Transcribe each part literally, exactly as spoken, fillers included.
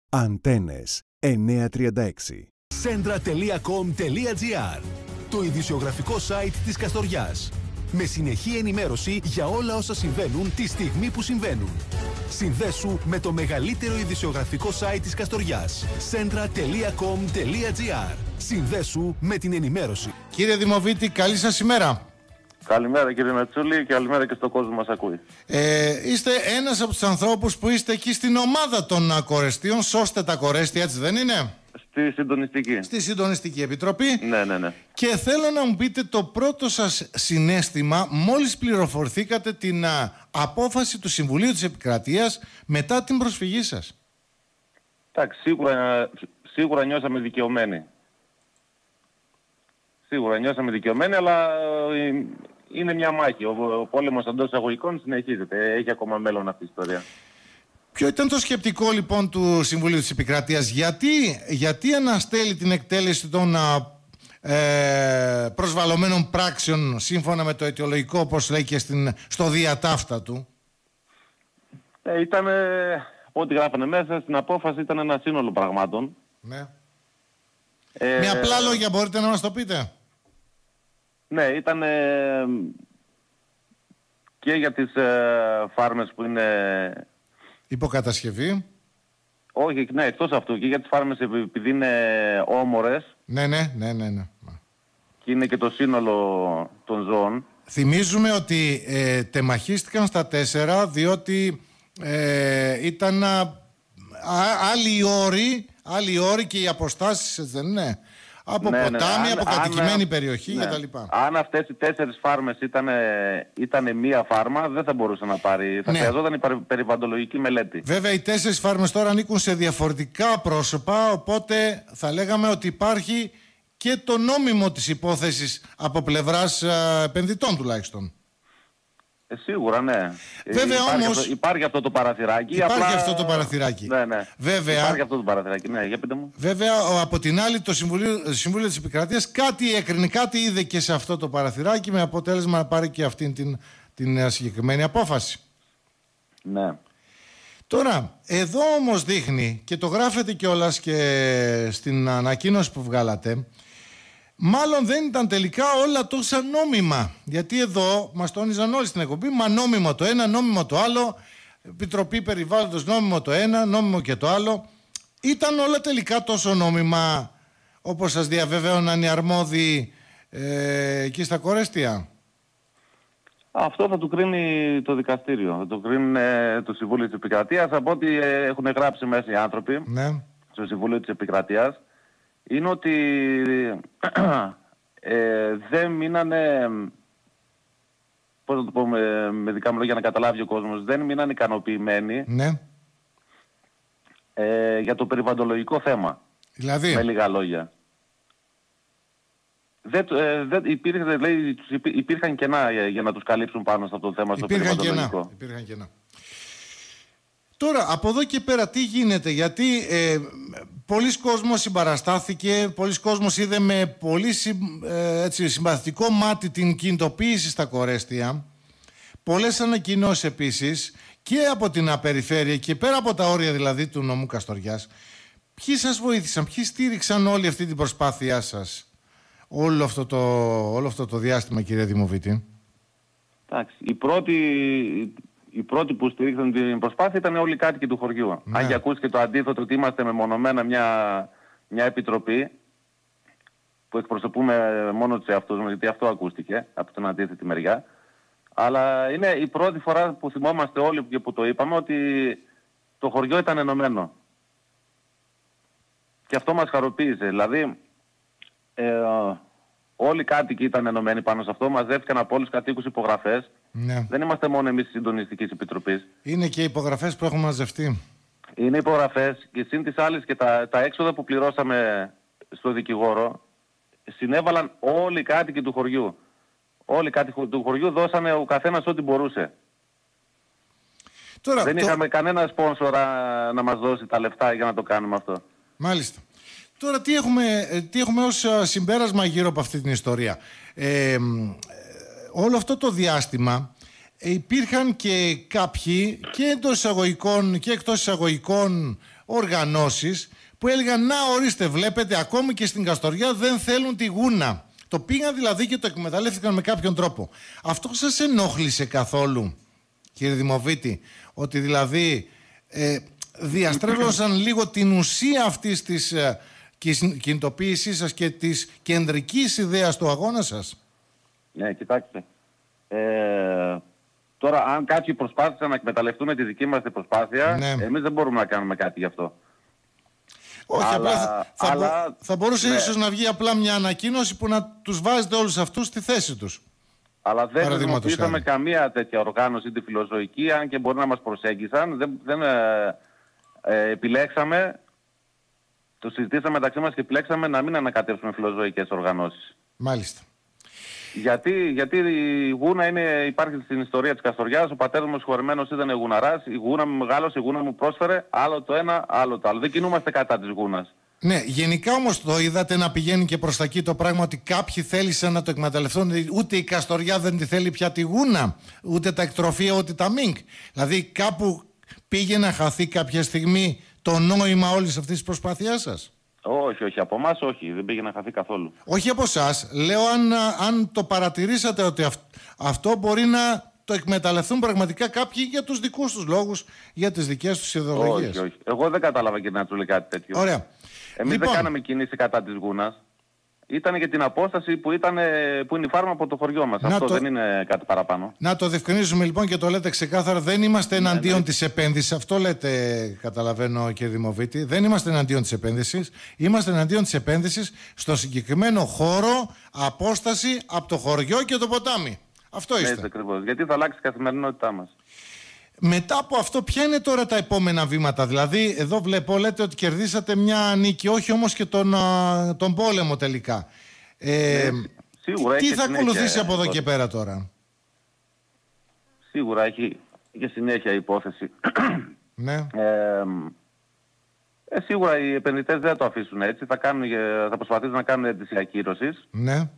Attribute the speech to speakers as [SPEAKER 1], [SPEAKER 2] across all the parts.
[SPEAKER 1] Αντένες εννιακόσια τριάντα έξι.
[SPEAKER 2] Σέντρα τελεία κομ τελεία τζι άρ, το ειδησιογραφικό site της Καστοριάς. Με συνεχή ενημέρωση για όλα όσα συμβαίνουν τη στιγμή που συμβαίνουν. Συνδέσου με το μεγαλύτερο ειδησιογραφικό site της Καστοριάς. Σέντρα τελεία κομ τελεία τζι άρ. Συνδέσου με την ενημέρωση.
[SPEAKER 3] Κύριε Δημοβίτη, καλή σας ημέρα.
[SPEAKER 4] Καλημέρα κύριε Μετσούλη και καλημέρα και στον κόσμο που μας ακούει.
[SPEAKER 3] Ε, είστε ένας από τους ανθρώπους που είστε εκεί στην ομάδα των κορεστίων. Σώστε τα κορέστια, έτσι δεν είναι?
[SPEAKER 4] Στη συντονιστική.
[SPEAKER 3] Στη συντονιστική επιτροπή.
[SPEAKER 4] Ναι, ναι, ναι.
[SPEAKER 3] Και θέλω να μου πείτε το πρώτο σας συναίσθημα μόλις πληροφορηθήκατε την α, απόφαση του Συμβουλίου της Επικρατείας μετά την προσφυγή σας.
[SPEAKER 4] Εντάξει, σίγουρα, σίγουρα νιώσαμε δικαιωμένοι. Σίγουρα νιώσαμε δικαιωμένοι, αλλά ε, είναι μια μάχη. Ο, ο πόλεμος εντός εισαγωγικών συνεχίζεται. Έχει ακόμα μέλλον αυτή η ιστορία.
[SPEAKER 3] Ποιο ήταν το σκεπτικό λοιπόν του Συμβουλίου της Επικρατείας? Γιατί, γιατί αναστέλει την εκτέλεση των ε, προσβαλλωμένων πράξεων σύμφωνα με το αιτιολογικό, όπως λέει και στην, στο διατάφτα του?
[SPEAKER 4] Ε, ήταν, ό,τι γράφανε μέσα στην απόφαση, ήταν ένα σύνολο πραγμάτων.
[SPEAKER 3] Ναι.
[SPEAKER 4] Ε,
[SPEAKER 3] Με απλά λόγια μπορείτε να μας το πείτε?
[SPEAKER 4] Ναι, ήταν ε, και για τις ε, φάρμες που είναι...
[SPEAKER 3] Υποκατασκευή.
[SPEAKER 4] Όχι, ναι, εκτός αυτού και για τις φάρμες επειδή είναι όμορες.
[SPEAKER 3] Ναι, ναι, ναι, ναι, ναι.
[SPEAKER 4] Και είναι και το σύνολο των ζώων.
[SPEAKER 3] Θυμίζουμε ότι ε, τεμαχίστηκαν στα τέσσερα διότι ε, ήταν α, α, άλλοι όροι, άλλοι όροι και οι αποστάσεις, δεν είναι? Από
[SPEAKER 4] ναι,
[SPEAKER 3] ποτάμι,
[SPEAKER 4] ναι,
[SPEAKER 3] από
[SPEAKER 4] αν,
[SPEAKER 3] κατοικημένη
[SPEAKER 4] αν,
[SPEAKER 3] περιοχή
[SPEAKER 4] ναι.
[SPEAKER 3] κτλ.
[SPEAKER 4] Αν αυτές οι τέσσερις φάρμες ήταν, ήταν μία φάρμα, δεν θα μπορούσε να πάρει. Θα
[SPEAKER 3] ναι.
[SPEAKER 4] χρειαζόταν η περιβαλλοντολογική μελέτη.
[SPEAKER 3] Βέβαια, οι τέσσερις φάρμες τώρα ανήκουν σε διαφορετικά πρόσωπα, οπότε θα λέγαμε ότι υπάρχει και το νόμιμο της υπόθεσης από πλευράς α, επενδυτών τουλάχιστον.
[SPEAKER 4] Ε, σίγουρα, ναι.
[SPEAKER 3] Βέβαια,
[SPEAKER 4] υπάρχει,
[SPEAKER 3] όμως,
[SPEAKER 4] αυτό, υπάρχει αυτό το παραθυράκι.
[SPEAKER 3] Υπάρχει
[SPEAKER 4] απλά...
[SPEAKER 3] αυτό το παραθυράκι.
[SPEAKER 4] Ναι, ναι.
[SPEAKER 3] Βέβαια,
[SPEAKER 4] υπάρχει αυτό το παραθυράκι. Ναι, για πείτε μου.
[SPEAKER 3] Βέβαια, από την άλλη, το Συμβουλίο, Συμβούλιο της Επικρατείας κάτι έκρινε, κάτι είδε και σε αυτό το παραθυράκι, με αποτέλεσμα να πάρει και αυτήν την, την συγκεκριμένη απόφαση.
[SPEAKER 4] Ναι.
[SPEAKER 3] Τώρα, εδώ όμως δείχνει, και το γράφετε κιόλας και στην ανακοίνωση που βγάλατε, μάλλον δεν ήταν τελικά όλα τόσα νόμιμα. Γιατί εδώ μας τόνιζαν όλοι στην εκπομπή, μα νόμιμο το ένα, νόμιμο το άλλο, Επιτροπή Περιβάλλοντος νόμιμο το ένα, νόμιμο και το άλλο. Ήταν όλα τελικά τόσο νόμιμα όπως σας διαβεβαίωναν οι αρμόδιοι ε, εκεί στα κορέστια?
[SPEAKER 4] Αυτό θα του κρίνει το δικαστήριο. Θα το κρίνει ε, το Συμβούλιο της Επικρατείας. Από ό,τι ε, έχουν γράψει μέσα οι άνθρωποι, ναι, στο Συμβούλιο της Επικρατείας, είναι ότι ε, δεν μείνανε, πώς να το πω με, με δικά μου λόγια να καταλάβει ο κόσμος, δεν μείνανε ικανοποιημένοι, ναι, ε, για το περιβαλλοντολογικό θέμα. Δηλαδή, με λίγα λόγια. Δεν, ε, δεν υπήρχε, λέει, υπήρχαν κενά για, για να τους καλύψουν πάνω σε αυτό το θέμα, υπήρχαν στο περιβαλλοντολογικό.
[SPEAKER 3] Κενά. Υπήρχαν κενά. Τώρα, από εδώ και πέρα τι γίνεται? Γιατί ε, πολλοί κόσμος συμπαραστάθηκε, πολλοί κόσμος είδε με πολύ συμ, ε, έτσι, συμπαθητικό μάτι την κινητοποίηση στα κορέστια. Πολλές ανακοινώσεις επίσης και από την απεριφέρεια και πέρα από τα όρια δηλαδή του νομού Καστοριάς. Ποιοι σας βοήθησαν, ποιοι στήριξαν όλη αυτή την προσπάθειά σας όλο αυτό το, όλο αυτό το διάστημα, κύριε Δημοβίτη?
[SPEAKER 4] Εντάξει, η πρώτη... Οι πρώτοι που στηρίξαν την προσπάθεια ήταν όλοι οι κάτοικοι του χωριού. Ναι. Αν και ακούστηκε το αντίθετο ότι είμαστε μεμονωμένα μια, μια επιτροπή που εκπροσωπούμε μόνο τους εαυτούς μας, γιατί αυτό ακούστηκε από την αντίθετη μεριά. Αλλά είναι η πρώτη φορά που θυμόμαστε όλοι και που το είπαμε ότι το χωριό ήταν ενωμένο. Και αυτό μας χαροποίησε. Δηλαδή ε, όλοι οι κάτοικοι ήταν ενωμένοι πάνω σε αυτό, μαζεύτηκαν από όλους τους κατοίκους υπογραφές. Ναι. Δεν είμαστε μόνο εμείς της Συντονιστικής Επιτροπής.
[SPEAKER 3] Είναι και οι υπογραφές που έχουν μαζευτεί.
[SPEAKER 4] Είναι υπογραφές και συν τις άλλες και τα, τα έξοδα που πληρώσαμε στο δικηγόρο συνέβαλαν όλοι οι κάτοικοι του χωριού. Όλοι οι κάτοικοι του χωριού δώσανε ο καθένας ό,τι μπορούσε. Τώρα, Δεν το... είχαμε κανένα σπόνσορα να μας δώσει τα λεφτά για να το κάνουμε αυτό.
[SPEAKER 3] Μάλιστα. Τώρα τι έχουμε, τι έχουμε ως συμπέρασμα γύρω από αυτή την ιστορία? Ε, όλο αυτό το διάστημα υπήρχαν και κάποιοι και εντός εισαγωγικών και εκτός εισαγωγικών οργανώσεις που έλεγαν να ορίστε, βλέπετε, ακόμη και στην Καστοριά δεν θέλουν τη γούνα. Το πήγαν δηλαδή και το εκμεταλλεύτηκαν με κάποιον τρόπο. Αυτό σας ενόχλησε καθόλου, κύριε Δημοβίτη, ότι δηλαδή ε, διαστρέβλωσαν λίγο την ουσία αυτής της ε, κινητοποίησής σας και της κεντρικής ιδέας του αγώνα σας?
[SPEAKER 4] Ναι, κοιτάξτε. Ε, τώρα, αν κάποιοι προσπάθησαν να εκμεταλλευτούν τη δική μας την προσπάθεια, ναι. εμείς δεν μπορούμε να κάνουμε κάτι γι' αυτό.
[SPEAKER 3] Όχι, αλλά, απλά θα, θα,
[SPEAKER 4] αλλά,
[SPEAKER 3] μπο, θα μπορούσε
[SPEAKER 4] ναι.
[SPEAKER 3] ίσως να βγει απλά μια ανακοίνωση που να τους βάζετε όλους αυτούς στη θέση τους.
[SPEAKER 4] Αλλά δεν χρησιμοποιήσαμε καμία τέτοια οργάνωση τη φιλοζωική, αν και μπορεί να μας προσέγγισαν. Δεν, δεν ε, ε, επιλέξαμε, το συζητήσαμε μεταξύ μας και επιλέξαμε να μην ανακατεύσουμε φιλοζωικές οργανώσεις.
[SPEAKER 3] Μάλιστα.
[SPEAKER 4] Γιατί, γιατί η γούνα είναι, υπάρχει στην ιστορία της Καστοριάς. Ο πατέρας μου συγχωρεμένος ήταν γουναράς. Η γούνα μου μεγάλωσε, η γούνα μου πρόσφερε άλλο το ένα, άλλο το άλλο. Δεν κινούμαστε κατά της γούνας.
[SPEAKER 3] Ναι, γενικά όμως το είδατε να πηγαίνει και προς τα εκεί το πράγμα ότι κάποιοι θέλησαν να το εκμεταλλευτούν. Ούτε η Καστοριά δεν τη θέλει πια τη γούνα, ούτε τα εκτροφία, ούτε τα μίνκ. Δηλαδή κάπου πήγε να χαθεί κάποια στιγμή το νόημα όλης αυτής της προσπάθειάς σας?
[SPEAKER 4] Όχι, όχι. Από εμάς όχι. Δεν πήγε να χαθεί καθόλου.
[SPEAKER 3] Όχι από εσάς. Λέω αν, αν το παρατηρήσατε ότι αυ, αυτό μπορεί να το εκμεταλλευτούν πραγματικά κάποιοι για τους δικούς τους λόγους, για τις δικές τους ιδεολογίες.
[SPEAKER 4] Όχι, όχι. Εγώ δεν κατάλαβα και να του λέει κάτι τέτοιο.
[SPEAKER 3] Ωραία.
[SPEAKER 4] Εμείς
[SPEAKER 3] λοιπόν,
[SPEAKER 4] δεν κάναμε κινήσει κατά της γούνας. Ήταν για την απόσταση που, ήταν, που είναι η φάρμα από το χωριό μας. Αυτό το, δεν είναι κάτι παραπάνω. Να
[SPEAKER 3] το διευκρινίζουμε λοιπόν και το λέτε ξεκάθαρα. Δεν είμαστε εναντίον ναι, ναι. της επένδυσης. Αυτό λέτε, καταλαβαίνω, κύριε Δημοβίτη. Δεν είμαστε εναντίον της επένδυσης. Είμαστε εναντίον της επένδυσης στο συγκεκριμένο χώρο, απόσταση από το χωριό και το ποτάμι. Αυτό είστε.
[SPEAKER 4] Έτσι ακριβώς. Γιατί θα αλλάξει η καθημερινότητά μας.
[SPEAKER 3] Μετά από αυτό, ποια είναι τώρα τα επόμενα βήματα? Δηλαδή, εδώ βλέπω, λέτε ότι κερδίσατε μια νίκη, όχι όμως και τον, τον πόλεμο τελικά. Ε, ναι,
[SPEAKER 4] σίγουρα
[SPEAKER 3] τι
[SPEAKER 4] έχει
[SPEAKER 3] θα
[SPEAKER 4] συνέχεια,
[SPEAKER 3] ακολουθήσει από εδώ και πέρα τώρα?
[SPEAKER 4] Σίγουρα έχει και συνέχεια η υπόθεση.
[SPEAKER 3] Ναι.
[SPEAKER 4] Ε, ε, σίγουρα οι επενδυτές δεν θα το αφήσουν έτσι. Θα, κάνουν, θα προσπαθήσουν να κάνουν αίτηση ακύρωσης.
[SPEAKER 3] Ναι.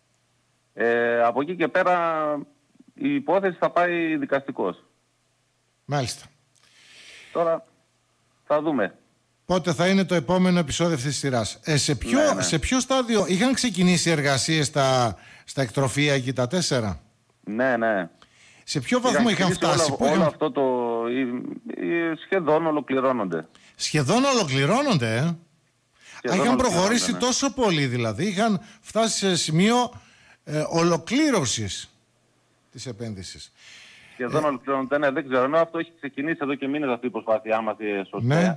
[SPEAKER 4] Ε, από εκεί και πέρα η υπόθεση θα πάει δικαστικός.
[SPEAKER 3] Μάλιστα.
[SPEAKER 4] Τώρα θα δούμε.
[SPEAKER 3] Πότε θα είναι το επόμενο επεισόδιο αυτής της σειράς? Ε, σε, ποιο, ναι, ναι. σε ποιο στάδιο είχαν ξεκινήσει εργασίες στα, στα εκτροφία εκεί τα τέσσερα?
[SPEAKER 4] Ναι, ναι.
[SPEAKER 3] Σε ποιο βαθμό είχαν, είχαν φτάσει?
[SPEAKER 4] Όλο,
[SPEAKER 3] που
[SPEAKER 4] όλο
[SPEAKER 3] είχαν...
[SPEAKER 4] αυτό το η, η, σχεδόν ολοκληρώνονται.
[SPEAKER 3] Σχεδόν ολοκληρώνονται, ε? Σχεδόν είχαν προχωρήσει ναι. τόσο πολύ δηλαδή. Είχαν φτάσει σε σημείο ε, ολοκλήρωσης της επένδυσης.
[SPEAKER 4] Σχεδόν ε, ολοκληρώνονται, ναι, δεν ξέρω. Ενώ αυτό έχει ξεκινήσει εδώ και μήνες αυτή η προσπάθειά μας σωστά.
[SPEAKER 3] Ναι.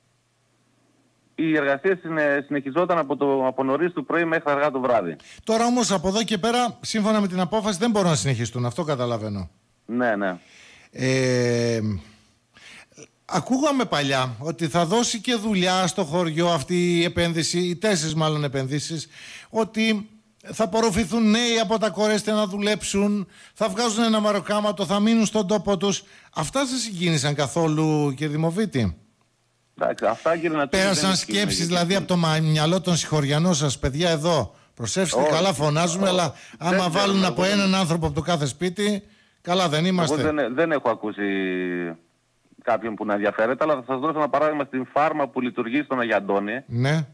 [SPEAKER 4] Οι εργασίες συνεχιζόταν από, το, από νωρίς του πρωί μέχρι αργά το βράδυ.
[SPEAKER 3] Τώρα όμως από εδώ και πέρα, σύμφωνα με την απόφαση, δεν μπορούν να συνεχιστούν. Αυτό καταλαβαίνω.
[SPEAKER 4] Ναι, ναι.
[SPEAKER 3] Ε, ακούγαμε παλιά ότι θα δώσει και δουλειά στο χωριό αυτή η επένδυση, οι τέσσερις μάλλον επενδύσεις, ότι θα απορροφηθούν νέοι από τα κορέστια να δουλέψουν, θα βγάζουν ένα μαροκάματο, θα μείνουν στον τόπο τους. Αυτά σας συγκίνησαν καθόλου, κύριε Δημοβίτη?
[SPEAKER 4] Εντάξει, αυτά, κύριε Νατσούλη,
[SPEAKER 3] πέρασαν σκέψεις δηλαδή από το μυαλό των συγχωριανών σας? Παιδιά, εδώ προσέψτε, oh, καλά φωνάζουμε, oh, αλλά άμα βάλουν από έναν άνθρωπο από το κάθε σπίτι, καλά δεν είμαστε?
[SPEAKER 4] Εγώ δεν, δεν έχω ακούσει κάποιον που να ενδιαφέρεται, αλλά θα σας δώσω ένα παράδειγμα στην φάρμα που λειτουργεί στον Αγιαντώνη.
[SPEAKER 3] Ναι.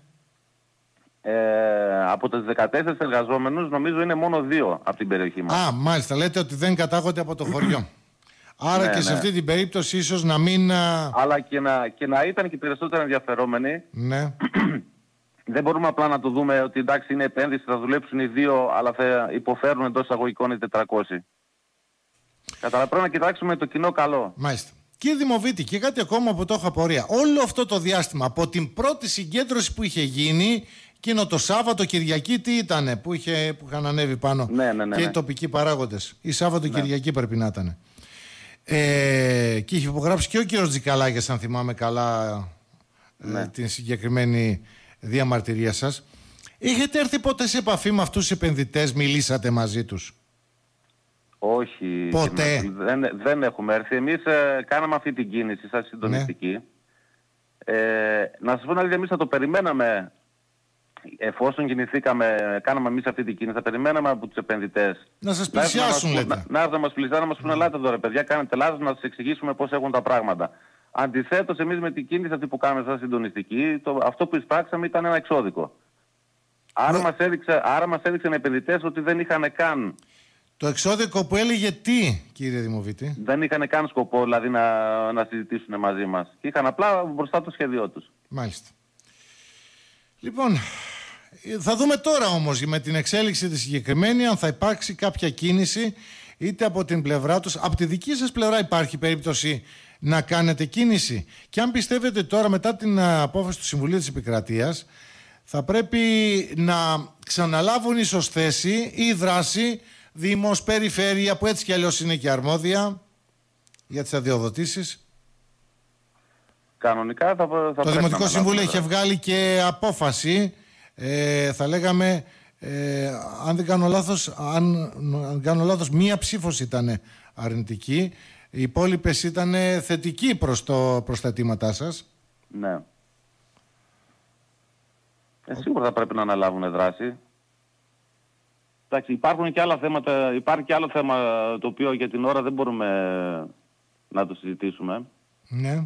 [SPEAKER 4] Ε, από τους δεκατέσσερις εργαζόμενους νομίζω είναι μόνο δύο από την περιοχή μας.
[SPEAKER 3] Α, μάλιστα, λέτε ότι δεν κατάγονται από το χωριό. Άρα ναι, και σε ναι. αυτή την περίπτωση ίσως να μην...
[SPEAKER 4] Αλλά και να, και να ήταν και περισσότερο ενδιαφερόμενοι.
[SPEAKER 3] Ναι.
[SPEAKER 4] Δεν μπορούμε απλά να το δούμε ότι εντάξει είναι επένδυση, θα δουλέψουν οι δύο, αλλά θα υποφέρουν εντός εισαγωγικών οι τετρακόσιοι. Κατά πρέπει να κοιτάξουμε το κοινό καλό.
[SPEAKER 3] Μάλιστα. Κύριε Δημοβίτη, και κάτι ακόμα που το έχω απορία. Όλο αυτό το διάστημα, από την πρώτη συγκέντρωση που είχε γίνει, εκείνο το Σάββατο, Κυριακή, τι ήτανε που, είχε, που είχαν ανέβει πάνω
[SPEAKER 4] ναι, ναι, ναι,
[SPEAKER 3] και οι
[SPEAKER 4] ναι.
[SPEAKER 3] τοπικοί παράγοντες. Ή Σάββατο,
[SPEAKER 4] ναι.
[SPEAKER 3] Κυριακή πρέπει να ήταν. Ε, και είχε υπογράψει και ο κύριος Τζικαλάκης, αν θυμάμαι καλά, ναι. ε, την συγκεκριμένη διαμαρτυρία σας. Είχετε έρθει ποτέ σε επαφή με αυτούς τους επενδυτές, μιλήσατε μαζί τους?
[SPEAKER 4] Όχι.
[SPEAKER 3] Ποτέ?
[SPEAKER 4] Δεν, δεν έχουμε έρθει. Εμείς ε, κάναμε αυτή την κίνηση σαν συντονιστική. Ναι. Ε, να σας πω να δείτε, εμείς θα το περιμέναμε. Εφόσον κινηθήκαμε, κάναμε εμείς αυτή την κίνηση, θα περιμέναμε από τους επενδυτές.
[SPEAKER 3] Να σας πλησιάσουν,
[SPEAKER 4] να,
[SPEAKER 3] λέτε.
[SPEAKER 4] Να, να έρθουν να μας πλησιάσουν, να μας πούνε, ελάτε εδώ ρε παιδιά, κάνετε λάθος, να σας εξηγήσουμε πώς έχουν τα πράγματα. Αντιθέτως, εμείς με την κίνηση αυτή που κάναμε σαν συντονιστική, το, αυτό που εισπράξαμε ήταν ένα εξώδικο. Άρα,
[SPEAKER 3] Ναι.
[SPEAKER 4] μας έδειξε, άρα μας έδειξαν οι επενδυτές ότι δεν είχαν καν,
[SPEAKER 3] Το εξώδικο που έλεγε τι, κύριε Δημοβίτη?
[SPEAKER 4] δεν είχαν καν σκοπό δηλαδή, να, να συζητήσουν μαζί μας. Και είχαν απλά μπροστά το σχέδιό τους.
[SPEAKER 3] Μάλιστα. Λοιπόν, θα δούμε τώρα όμως με την εξέλιξη τη συγκεκριμένη αν θα υπάρξει κάποια κίνηση είτε από την πλευρά τους. Από τη δική σας πλευρά υπάρχει περίπτωση να κάνετε κίνηση? Και αν πιστεύετε τώρα μετά την απόφαση του Συμβουλίου της Επικρατείας θα πρέπει να ξαναλάβουν ίσως θέση ή δράση Δήμος, Περιφέρεια που έτσι κι αλλιώς είναι και αρμόδια για τις αδειοδοτήσεις.
[SPEAKER 4] Κανονικά θα, θα
[SPEAKER 3] Το Δημοτικό Συμβούλιο είχε βγάλει και απόφαση, ε, θα λέγαμε, ε, αν δεν κάνω λάθος, αν, αν κάνω λάθος, μία ψήφος ήταν αρνητική, οι υπόλοιπες ήταν θετικοί προς, το, προς τα αιτήματά σας.
[SPEAKER 4] Ναι. Ε, σίγουρα θα πρέπει να αναλάβουν δράση. Εντάξει, υπάρχουν και άλλα θέματα, υπάρχει και άλλο θέμα το οποίο για την ώρα δεν μπορούμε να το συζητήσουμε.
[SPEAKER 3] Ναι.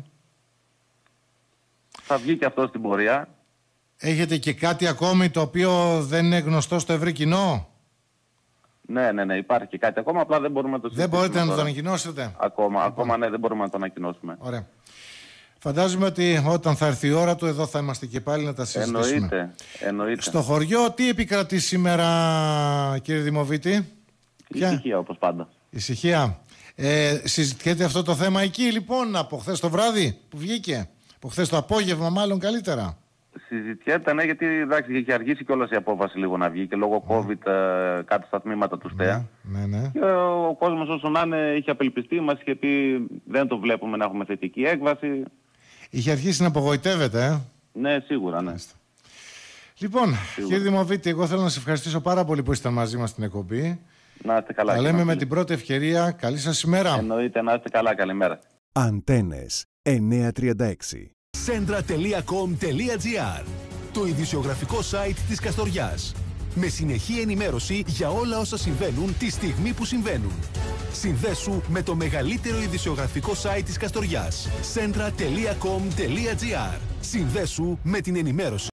[SPEAKER 4] Θα βγει και αυτό στην πορεία.
[SPEAKER 3] Έχετε και κάτι ακόμη το οποίο δεν είναι γνωστό στο ευρύ κοινό?
[SPEAKER 4] Ναι, ναι, ναι, υπάρχει και κάτι ακόμα, απλά δεν μπορούμε να το
[SPEAKER 3] Δεν
[SPEAKER 4] συζητήσουμε.
[SPEAKER 3] μπορείτε να το
[SPEAKER 4] τώρα.
[SPEAKER 3] ανακοινώσετε?
[SPEAKER 4] Ακόμα, ακόμα ναι, δεν μπορούμε να το ανακοινώσουμε.
[SPEAKER 3] Ωραία. Φαντάζομαι ότι όταν θα έρθει η ώρα του εδώ θα είμαστε και πάλι να τα συζητήσουμε.
[SPEAKER 4] Εννοείται, εννοείται.
[SPEAKER 3] Στο χωριό τι επικρατεί σήμερα, κύριε Δημοβίτη?
[SPEAKER 4] Ησυχία όπως πάντα.
[SPEAKER 3] Ησυχία. Ε, συζητιέται αυτό το θέμα εκεί λοιπόν από χθες το βράδυ που βγήκε? Από χθες το απόγευμα μάλλον καλύτερα.
[SPEAKER 4] Συζητιέται, ναι, γιατί εντάξει, είχε αργήσει κιόλας η απόφαση λίγο να βγει και λόγω COVID ε, κάτι στα τμήματα του ΣΤΕΑ.
[SPEAKER 3] Ναι, ναι.
[SPEAKER 4] Και ο κόσμος όσο να είναι είχε απελπιστεί, μας είχε πει δεν το βλέπουμε να έχουμε θετική έκβαση.
[SPEAKER 3] Είχε αρχίσει να απογοητεύεται, ε.
[SPEAKER 4] Ναι, σίγουρα, ναι.
[SPEAKER 3] Λοιπόν,
[SPEAKER 4] Σίγουρα.
[SPEAKER 3] κύριε Δημοβίτη, εγώ θέλω να σας ευχαριστήσω πάρα πολύ που ήσασταν μαζί μας στην εκπομπή.
[SPEAKER 4] Να είστε καλά.
[SPEAKER 3] Τα
[SPEAKER 4] κύριε
[SPEAKER 3] λέμε με
[SPEAKER 4] Βασίλη.
[SPEAKER 3] την πρώτη ευκαιρία. Καλή σας ημέρα.
[SPEAKER 4] Εννοείται, να είστε καλά. Καλημέρα.
[SPEAKER 1] Αντένες εννιακόσια τριάντα έξι.
[SPEAKER 2] Centra τελεία com τελεία gr. Το ειδησιογραφικό site της Καστοριάς. Με συνεχή ενημέρωση για όλα όσα συμβαίνουν τη στιγμή που συμβαίνουν. Συνδέσου με το μεγαλύτερο ειδησιογραφικό site της Καστοριάς. Centra τελεία com τελεία gr. Συνδέσου με την ενημέρωση.